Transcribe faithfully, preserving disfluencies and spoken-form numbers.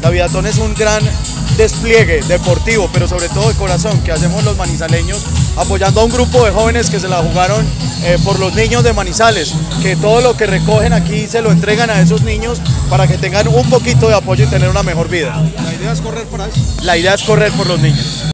La Vidatón es un gran despliegue deportivo, pero sobre todo de corazón, que hacemos los manizaleños, apoyando a un grupo de jóvenes que se la jugaron eh, por los niños de Manizales, que todo lo que recogen aquí se lo entregan a esos niños para que tengan un poquito de apoyo y tener una mejor vida. La idea es correr por ahí. La idea es correr por los niños.